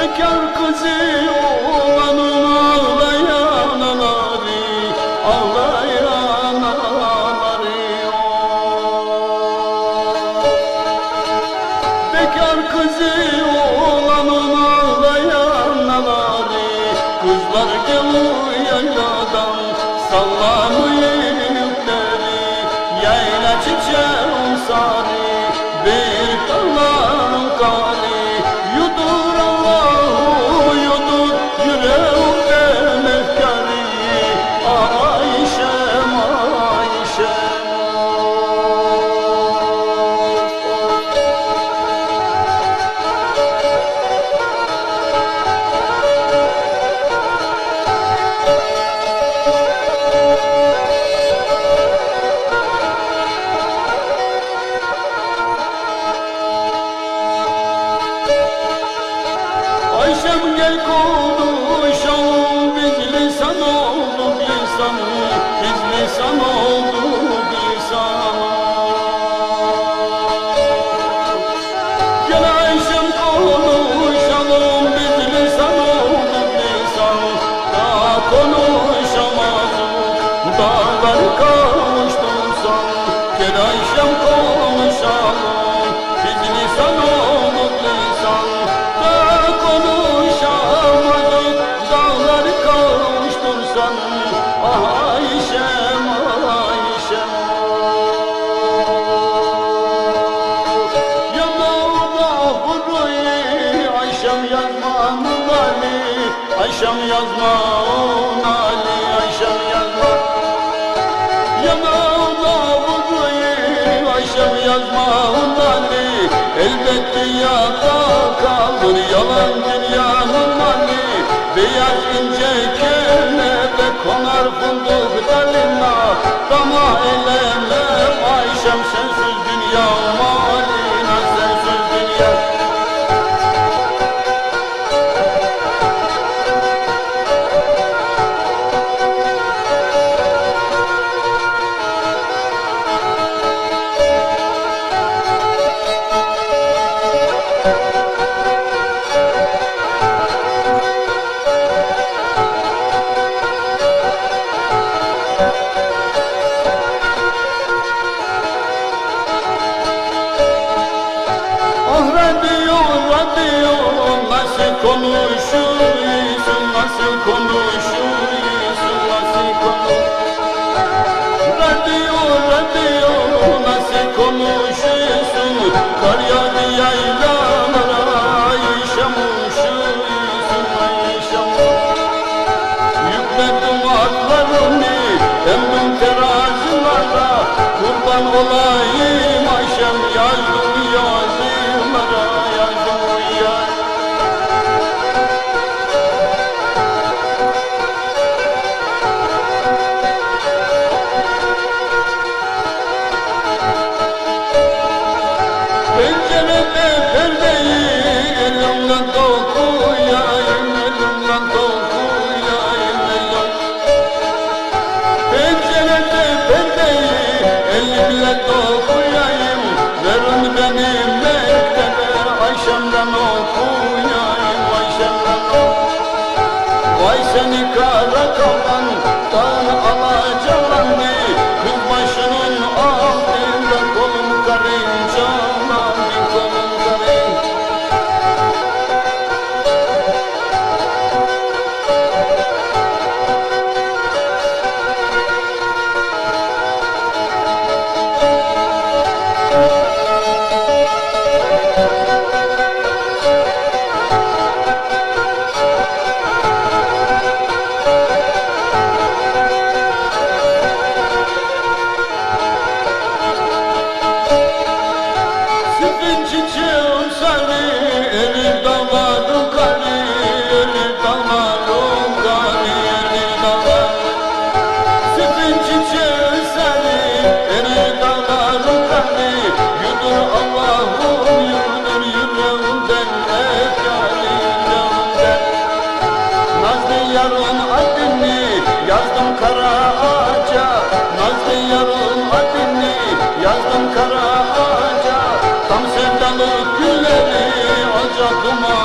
Bekar kızı oğlanın ağlayan anarı, ağlayan anarı. Bekar kızı oğlanın ağlayan anarı, kızlar geliyor yayladan sallanıyor yükleri. Yayla çiçeğim sarı, bir dağların karı. Yudur Allahu yudur yüreğimden efkarı. Ayşem Ayşem. Ayşem gel konuşalım, biz lisan olduk lisan, biz lisan olduk lisan. Gel Ayşem konuşalım, biz lisan olduk lisan. Daha konuşamazdık, dağları kavuştursan. Gel Ayşem konuşalım, biz lisan olduk lisan. Konuşamadık, dağları kavuştursan. Ah Ayşem, Ayşem. Yanağına vuruyor Ayşem yazma Ali, Ayşem yazma Ali, Ayşem yazma. Yanağına vuruyor Ayşem yazma Ali, elbet dünyada kalır yalan dünyanın mali. Beyaz ince kelebe konar fındık dalına, dama elemem Ayşem sensiz dünya malina, sensiz dünya. Nasıl konuşuyorsun, nasıl konuşuyorsun, nasıl konuşuyorsun? Radyo, nasıl konuşuyorsun? Kar yağdı yaylalara, Ayşem uşuyorsun, Ayşem. Yükledim atlarımı, emdim terazilara, kurban olayım Ayşem, yazdım yazılara, yazdım yazılara. Pencerede perdeyi elimle dokuyayım, elimle dokuyayım, elimle. Pencerede perdeyi elimle dokuyayım, verin benim mektebe Ayşem'den okuyayım, Ayşem'den okuyayım. Vay seni kara kalan, dağın alacalandı, kız başının altında kolum karınca. Çiçeğim sarı, eli damarım karı, eli damarım karı, eli damarım. Sütün çiçeği sarı, eli damarım karı, yudur Allah'ım yudur yüreğimden efkarı, yüreğimden. Nazlı yarın adını yazdım kara ağaca, nazlı yarın adını yazdım kara ağaca. Tam sevdalık gülleri alacaktım.